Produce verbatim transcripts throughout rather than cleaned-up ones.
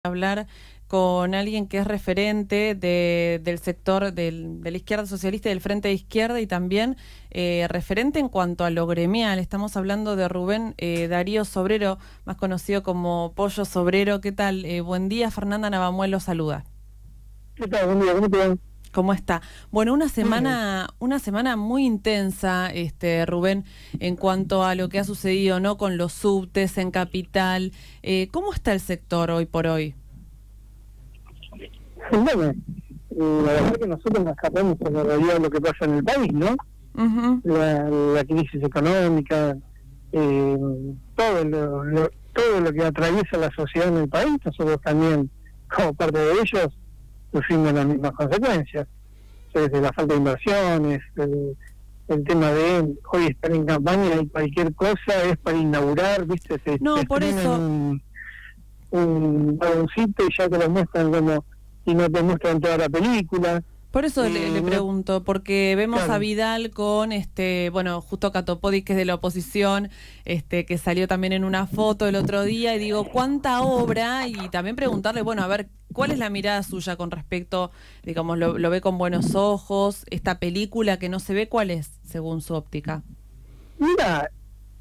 Hablar con alguien que es referente de, del sector del, de la izquierda socialista y del Frente de Izquierda y también eh, referente en cuanto a lo gremial. Estamos hablando de Rubén eh, Darío Sobrero, más conocido como Pollo Sobrero. ¿Qué tal? Eh, buen día, Fernanda Navamuel lo saluda. ¿Qué tal? Buen día, ¿cómo te va? ¿Cómo está? Bueno, una semana, una semana muy intensa, este, Rubén, en cuanto a lo que ha sucedido, ¿no? Con los subtes en Capital. Eh, ¿Cómo está el sector hoy por hoy? Bueno, eh, la verdad que nosotros nos escapamos con la realidad de lo que pasa en el país, ¿no? Uh-huh. La, la crisis económica, eh, todo lo, lo, todo lo que atraviesa la sociedad en el país, nosotros también, como parte de ellos, sufrimos las mismas consecuencias. Desde la falta de inversiones, el, el tema de hoy estar en campaña y cualquier cosa es para inaugurar, ¿viste? Se, no, se por eso. un, un baloncito y ya te lo muestran como, y no te muestran toda la película. Por eso eh, le, le pregunto, porque vemos claro. a Vidal con, este, bueno, justo Catopodis, que es de la oposición, este, que salió también en una foto el otro día, y digo, ¿cuánta obra? Y también preguntarle, bueno, a ver, ¿cuál es la mirada suya con respecto, digamos, lo, lo ve con buenos ojos, esta película que no se ve, ¿cuál es, según su óptica? Mira,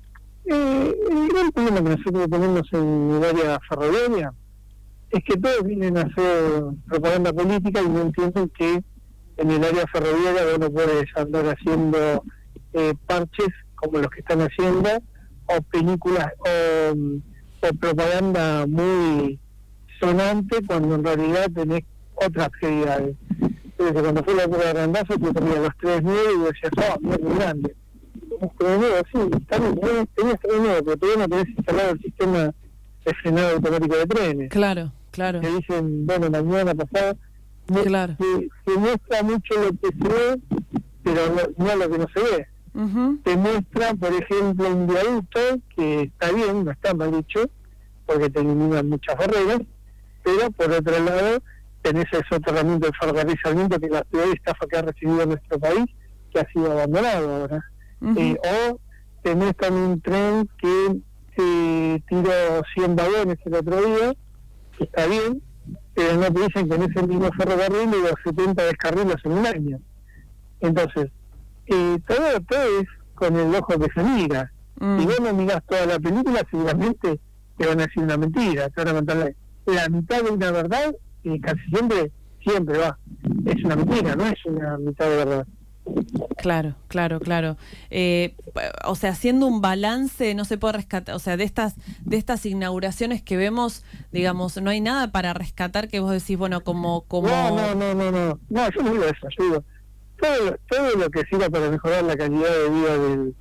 eh, el gran problema que nosotros tenemos en el área ferroviaria es que todos vienen a hacer propaganda política y no entienden que en el área ferroviaria vos no puedes andar haciendo eh, parches como los que están haciendo, o películas, o, o propaganda muy sonante, cuando en realidad tenés otras prioridades. Entonces, cuando fue la época de Randazzo, tú tenías los tres nueve y decías, oh, mira qué grande. Tenés tres nueve, sí, está bien, tenías tres nueve, pero todavía no tenés instalado el sistema de frenado automático de trenes. Claro, claro. Te dicen, bueno, mañana, pasado. No, claro. Se, se muestra mucho lo que se ve, pero no, no lo que no se ve. Uh-huh. Te muestra, por ejemplo, un viaducto que está bien, no está mal hecho, porque te eliminan muchas barreras, pero por otro lado tenés el soterramiento del ferrocarril Sarmiento, que es la peor estafa que ha recibido nuestro país, que ha sido abandonado ahora. Uh-huh. eh, o te muestran un tren que eh, tiró cien vagones el otro día, que está bien, pero no te dicen que en ese mismo ferrocarril hubo setenta descarrilos en un año. Entonces, eh, todo, todo es con el ojo que se mira. Mm. Si vos no mirás toda la película, seguramente te van a decir una mentira, te van a contar la, la mitad de una verdad, y casi siempre, siempre va. Es una mentira, no es una mitad de verdad. Claro, claro, claro. Eh, o sea, haciendo un balance, no se puede rescatar, o sea, de estas de estas inauguraciones que vemos, digamos, no hay nada para rescatar que vos decís, bueno, como... como... No, no, no, no, no, no, yo no digo eso, yo digo, todo, todo lo que sirva para mejorar la calidad de vida del,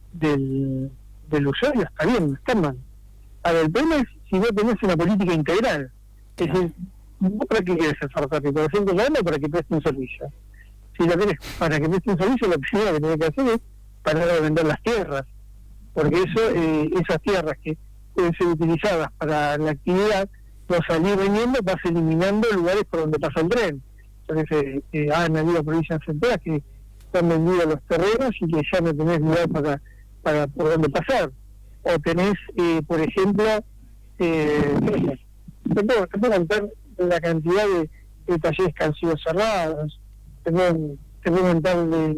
del, del usuario está bien, no está mal. Ahora, el problema es si vos tenés una política integral, es decir, ¿vos para qué querés el ferrocarril? Por ejemplo, no para que preste un servicio. Si lo querés para que preste un servicio, lo primero que tenés que hacer es parar de vender las tierras, porque eso eh, esas tierras que pueden ser utilizadas para la actividad, no salir vendiendo, vas eliminando lugares por donde pasa el tren. Entonces, eh, eh, han habido provincias enteras que han vendido los terrenos y que ya no tenés lugar para, para por donde pasar. O tenés, eh, por ejemplo, eh, te, puedo, te puedo contar la cantidad de, de talleres que han sido cerrados, te puedo, te puedo contar de,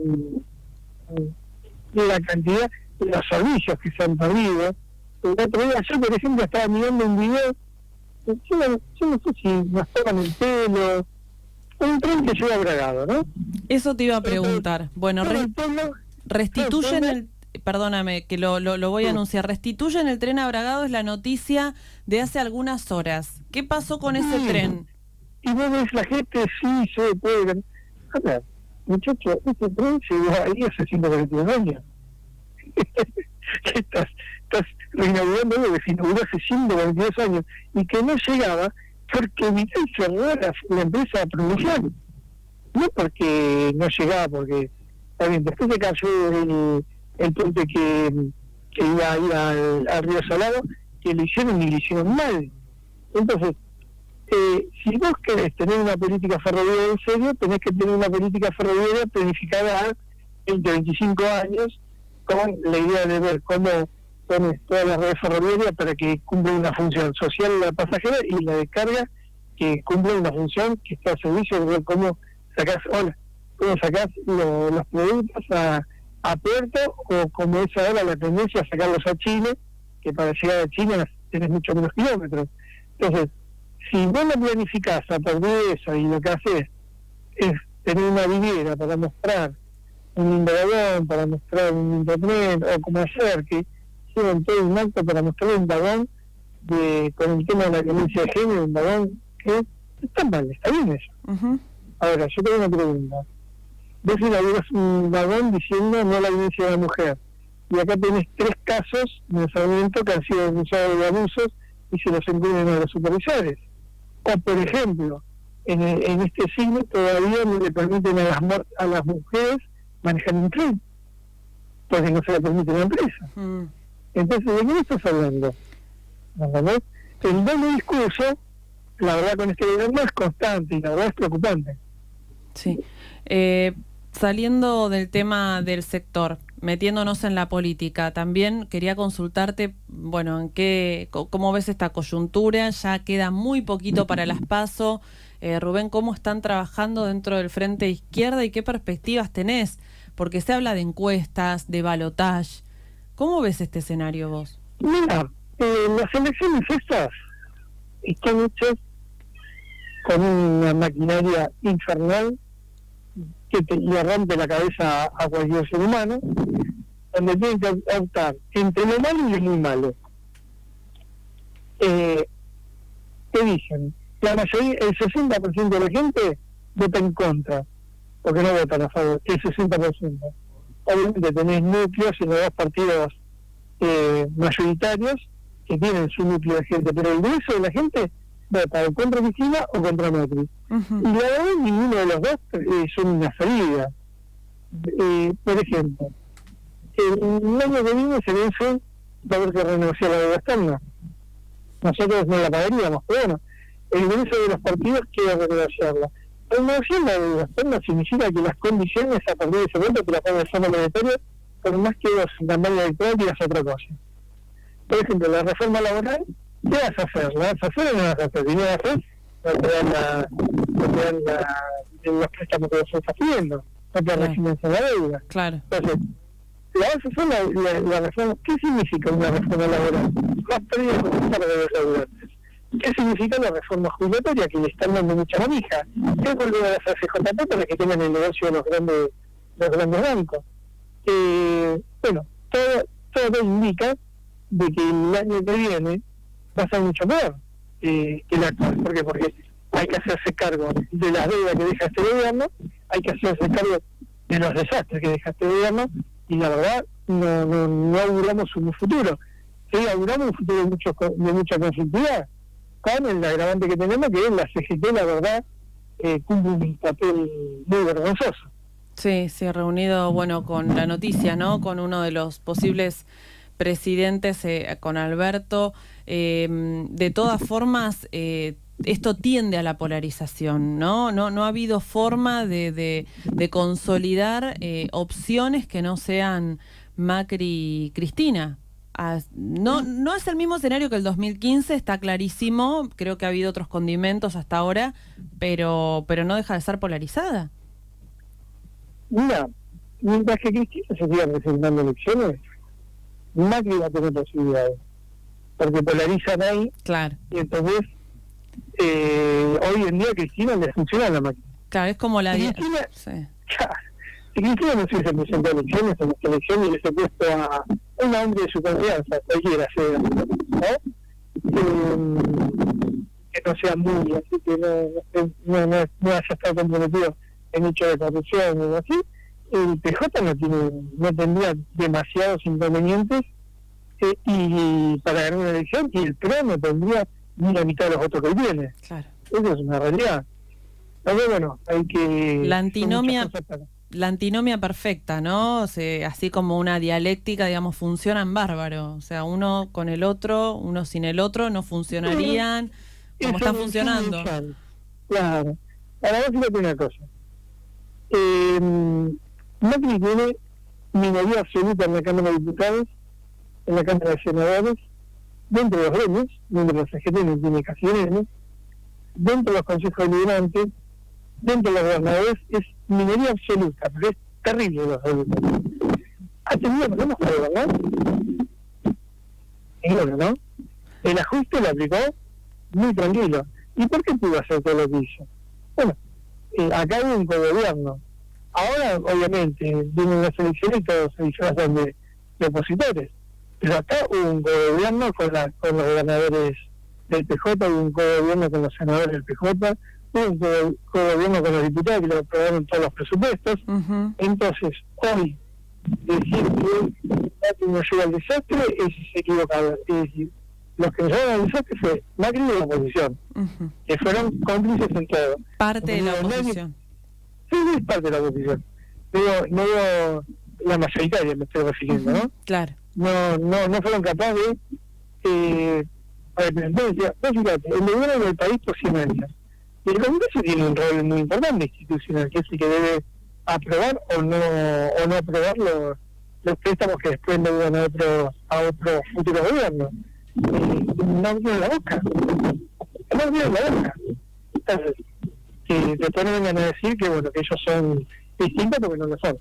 de la cantidad de los servicios que se han perdido. El otro día yo, por ejemplo, estaba mirando un video, yo no, yo no sé si nos tocan el pelo, un tren que lleva Bragado, ¿no? Eso te iba a preguntar. Bueno, re, restituyen el... Perdóname, que lo, lo, lo voy a anunciar. Restituyen el tren a Bragado, es la noticia de hace algunas horas. ¿Qué pasó con ese sí. tren? Y vos ves la gente, sí, se puede... A ver, muchachos, este tren llegó ahí hace ciento cuarenta y dos años. estás, estás reinaugurando algo que se inauguró hace ciento cuarenta y dos años y que no llegaba porque Vidal cerró la, la empresa provincial. No porque no llegaba, porque está bien, después se cayó el, el puente que, que iba a ir al, al Río Salado, que lo hicieron y lo hicieron mal. Entonces, eh, si vos querés tener una política ferroviaria en serio, tenés que tener una política ferroviaria planificada a veinte, veinticinco años, con la idea de ver cómo pones toda la red ferroviaria para que cumpla una función social la pasajera y la de carga que cumple una función que está al servicio de cómo sacás, hola, cómo sacás lo, los productos a, a puerto, o como es ahora la tendencia a sacarlos a Chile, que para llegar a Chile tenés mucho menos kilómetros. Entonces, si vos lo planificás a partir de eso y lo que haces es tener una vidriera para mostrar un indagón, para mostrar un internet, o como hacer que hicieron todo un acto para mostrar un vagón de, con el tema de la violencia de género, un vagón que está mal, está bien eso. Uh-huh. Ahora, yo tengo una pregunta. Vos inauguras un vagón diciendo no a la violencia de la mujer, y acá tenés tres casos en el Sarmiento que han sido denunciados de abusos y se los encuentran a los supervisores. O, por ejemplo, en, el, en este siglo todavía no le permiten a las, a las mujeres manejar un tren, porque no se le permite la empresa. Mm. Entonces, ¿de qué estás hablando? ¿Entendés? El doble discurso, la verdad, con este gobierno es constante y la verdad es preocupante. Sí. Eh, saliendo del tema del sector, metiéndonos en la política, también quería consultarte, bueno, en qué, cómo ves esta coyuntura. Ya queda muy poquito para las PASO. Eh, Rubén, ¿cómo están trabajando dentro del Frente de Izquierda y qué perspectivas tenés? Porque se habla de encuestas, de balotaje. ¿Cómo ves este escenario vos? Mira, eh, las elecciones estas están hechas con una maquinaria infernal que te, le rompe la cabeza a cualquier ser humano, donde tienen que optar entre lo malo y lo muy malo. Eh, ¿Qué dicen? La mayoría, el sesenta por ciento de la gente vota en contra, porque no votan a favor, el sesenta por ciento. Obviamente tenés núcleos en los dos partidos eh, mayoritarios que tienen su núcleo de gente, pero el grueso de la gente vota o contra Cristina o contra Macri. Uh-huh. Y la verdad, ninguno de los dos eh, son una salida. Eh, por ejemplo, el año que viene se vence, va a haber que renegociar la deuda externa. Nosotros no la pagaríamos, pero bueno, el grueso de los partidos quiere renegociarla. Renegociar la deuda externa significa que las condiciones a partir de ese momento te las pone el Fondo Monetario, por más que vos en campaña electoral digas otra cosa. Por ejemplo, la reforma laboral, ¿qué vas a hacer? ¿La vas a hacer o no vas a hacer? Si no vas a hacer, no te dan, la, no te dan la, los préstamos que vos estás pidiendo, no te refinancian la deuda. Claro. Entonces, la vas a hacer la, la, la reforma. ¿Qué significa una reforma laboral? Más pérdida económica de los laburantes. ¿Qué significa la reforma jubilatoria? Que le están dando mucha manija. ¿Qué volver a las C J P para que tengan el negocio de los grandes, los grandes bancos? Eh, bueno, todo, todo indica de que el año que viene va a ser mucho peor eh, que el actual. ¿Por qué? Porque hay que hacerse cargo de las deudas que deja este gobierno, hay que hacerse cargo de los desastres que deja este gobierno, y la verdad no, no, no auguramos un futuro. Sí, auguramos un futuro de, mucho, de mucha conflictividad, con el agravante que tenemos, que es la C G T, la verdad, eh, cumple un papel muy vergonzoso. Sí, se ha reunido, bueno, con la noticia, ¿no? Con uno de los posibles presidentes, eh, con Alberto. Eh, de todas formas, eh, esto tiende a la polarización, ¿no? No, no ha habido forma de, de, de consolidar eh, opciones que no sean Macri y Cristina. Ah, no, no es el mismo escenario que el dos mil quince, está clarísimo. Creo que ha habido otros condimentos hasta ahora, pero, pero no deja de ser polarizada. Mira, mientras que Cristina se siga presentando elecciones, Macri va a tener posibilidades, porque polarizan ahí. Claro. Y entonces, eh, hoy en día Cristina le funciona a la Macri. Claro, es como la... Si Cristina, sí. Claro, si Cristina no se hubiese presentado elecciones, en esta elección y hubiese puesto a un hombre de su confianza, cualquiera sea, ¿no? Eh, que no sea muy, así que no, no, no, no haya estado comprometido en hecho de corrupción o algo así, el P J no tiene, no tendría demasiados inconvenientes eh, y para ganar una elección, y el P R O no tendría ni la mitad de los votos que él tiene. Claro. Eso es una realidad. Pero bueno, hay que... La antinomia, la antinomia perfecta, ¿no? O sea, así como una dialéctica, digamos, funcionan bárbaro. O sea, uno con el otro, uno sin el otro, no funcionarían como están funcionando. Claro. Ahora, fíjate una cosa. Eh, Macri tiene minoría absoluta en la Cámara de Diputados en la Cámara de Senadores, dentro de los gremios, dentro de los C G T, no tiene casi gremios, dentro de los consejos deliberantes, dentro de los gobernadores, es minoría absoluta, pero es terrible los absolutos. ¿Ha tenido problemas para gobernar? Ninguno, ¿no? El ajuste lo aplicó muy tranquilo. ¿Y por qué pudo hacer todo lo que hizo? Bueno, eh, acá hay un cogobierno. Ahora, obviamente, vienen las elecciones y todos se disfrazan de, de opositores. Pero acá hubo un cogobierno con, la, con los gobernadores del P J, hubo un cogobierno con los senadores del P J, hubo un cogobierno con los diputados que lo aprobaron todos los presupuestos. Uh-huh. Entonces, hoy, decir que Macri no lleva al desastre es equivocado. Es decir, los que nos llevaron al desastre fue Macri y la oposición, uh-huh. que fueron cómplices en todo. Parte de la oposición. Sí, es parte de la oposición. Digo, no digo la mayoritaria, me estoy refiriendo, uh-huh. ¿no? Claro. No, no, no fueron capaces de... Eh, a ver, entonces, fíjate, el gobierno del país por cien años. Y el Congreso tiene un rol muy importante institucional, que es el que debe aprobar o no o no aprobar los, los préstamos que después le dan a otro, a otro futuro gobierno. Eh, no abrieron la boca. No abrieron la boca. Entonces, que después no vengan a decir que bueno que ellos son distintos porque no lo son.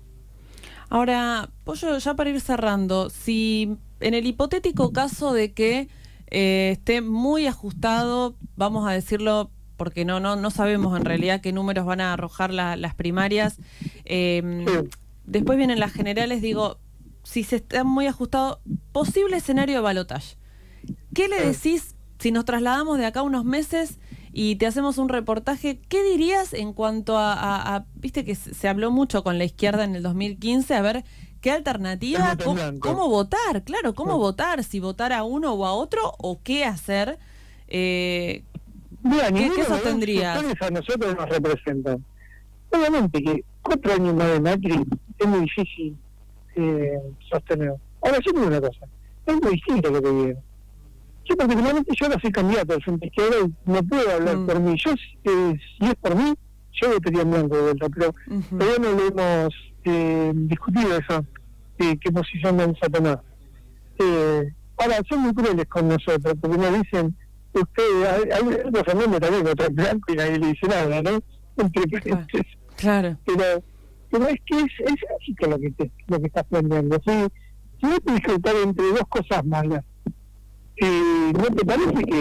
Ahora, Pollo, ya para ir cerrando, si en el hipotético caso de que eh, esté muy ajustado, vamos a decirlo, porque no no no sabemos en realidad qué números van a arrojar la, las primarias, eh, sí. Después vienen las generales, digo, si se está muy ajustado, posible escenario de balotaje. ¿Qué le decís si nos trasladamos de acá unos meses y te hacemos un reportaje? ¿Qué dirías en cuanto a, a, a viste que se habló mucho con la izquierda en el dos mil quince, a ver qué alternativa, cómo, cómo votar, claro, cómo sí. votar, si votar a uno o a otro o qué hacer? Eh, Mira, ¿Qué, ¿qué sostendrías? A nosotros nos representan. Obviamente que cuatro años más de Macri es muy difícil eh, sostener. Ahora, yo tengo una cosa, es muy distinto lo que viene. Yo particularmente, yo ahora soy candidato al Frente Izquierda y no puedo hablar mm. por mí. Yo, eh, si es por mí, yo votaría en blanco de vuelta, pero uh-huh. todavía no lo hemos eh, discutido eso, eh, qué posición vamos a tomar. Eh, ahora, son muy crueles con nosotros, porque nos dicen, usted, hay, hay otro Fernández también vota en blanco y nadie le dice nada, ¿no? Entre paréntesis. Claro. Pero, pero es que es, es lógico lo que te, lo que estás planteando. Si, si no te disfrutar entre dos cosas malas, eh, ¿no te parece que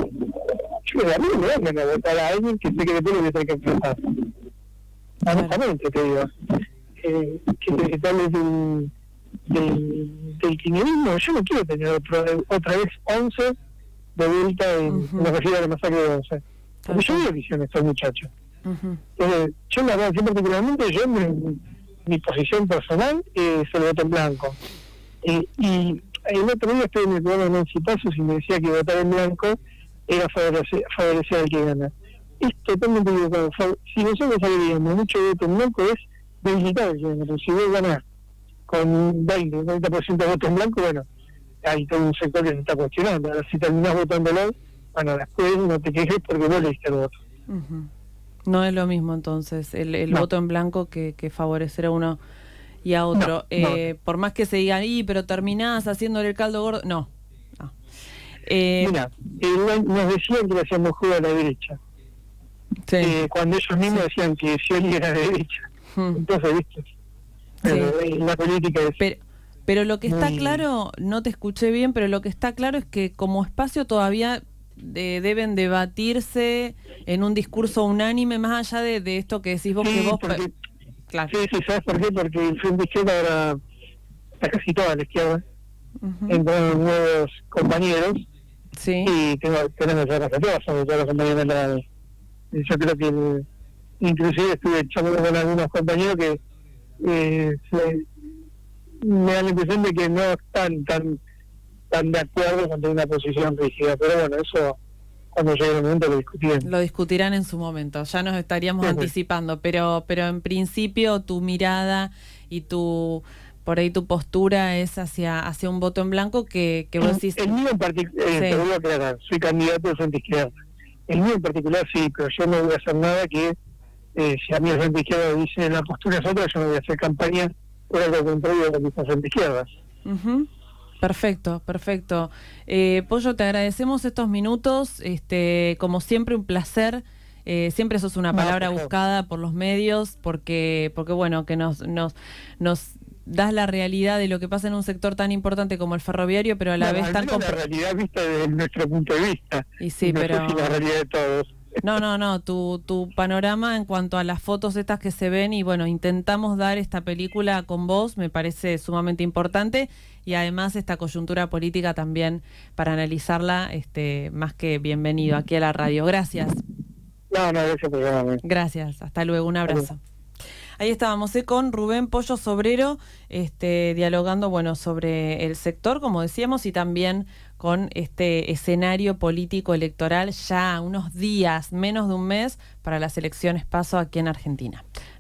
yo a mí me dan ganas de votar a alguien que sé que después lo voy a tener que enfrentar? Honestamente te digo. Eh, que te quitarles del, del, del kirchnerismo, yo no quiero tener otro, otra vez once de vuelta en, uh-huh. me refiero a la masacre de once. Porque uh-huh. yo veo visión a estos muchachos. Uh-huh. Eh, yo la verdad, yo particularmente, yo mi, mi posición personal eh, se lo voto en blanco. Eh, y el otro día estoy en el programa de Nancy Pasos y me decía que votar en blanco era favorecer, favorecer al que gana. Es totalmente equivocado. Si nosotros agreguemos mucho voto en blanco es debilitar al que gana. Si vos ganás con veinte, noventa por ciento de voto en blanco, bueno, hay todo un sector que se está cuestionando. Ahora, si terminás votándolo, bueno, después no te quejes porque vos le diste el voto. Uh-huh. No es lo mismo entonces el, el no. voto en blanco que, que favorecer a uno y a otro. No, eh, no. Por más que se digan, y pero terminás haciéndole el caldo gordo. No. no. Eh, Mira, eh, nos decían que le hacíamos juego a la derecha. Sí. Eh, cuando ellos mismos sí. decían que Scioli era de derecha. Hmm. Entonces, ¿viste? Pero, sí. eh, la política es... Pero, pero lo que está muy... claro, no te escuché bien, pero lo que está claro es que como espacio todavía de, deben debatirse en un discurso unánime, más allá de, de esto que decís vos, sí, que vos... Porque, claro. Sí, sí, ¿sabes por qué? Porque el Frente Izquierda ahora está casi toda la izquierda. Uh-huh. Entraron nuevos compañeros. Sí. Y tengo, tenemos ya las todas, sobre todo los compañeros de la... Yo creo que el, inclusive estuve charlando con algunos compañeros que eh, se, me da la impresión de que no están tan tan de acuerdo con una posición rígida, pero bueno, eso cuando llegue el momento lo discutirán. Lo discutirán en su momento, ya nos estaríamos sí, anticipando, pero pero en principio tu mirada y tu por ahí tu postura es hacia hacia un voto en blanco que, que vos decís... El mío en particular, eh, sí. te voy a aclarar, soy candidato de Frente Izquierda. El mío en particular sí, pero yo no voy a hacer nada que, eh, si a mí el Frente Izquierda dice la postura es otra, yo no voy a hacer campaña por algo contrario de lo que está Frente Izquierda. Uh-huh. Perfecto, perfecto. Eh, Pollo, te agradecemos estos minutos. Este, como siempre, un placer. Eh, siempre sos una palabra no, buscada por los medios, porque, porque bueno, que nos, nos, nos das la realidad de lo que pasa en un sector tan importante como el ferroviario, pero a la bueno, vez tan... la realidad vista desde nuestro punto de vista. Y sí, y no pero... sé si la realidad de todos. No, no, no, tu, tu panorama en cuanto a las fotos estas que se ven y bueno, intentamos dar esta película con vos, me parece sumamente importante y además esta coyuntura política también para analizarla, este, más que bienvenido aquí a la radio. Gracias. No, no, gracias por llamarme. Gracias, hasta luego, un abrazo. Ahí estábamos ¿eh? con Rubén Pollo Sobrero, este, dialogando bueno sobre el sector, como decíamos, y también con este escenario político electoral ya unos días, menos de un mes, para las elecciones PASO aquí en Argentina.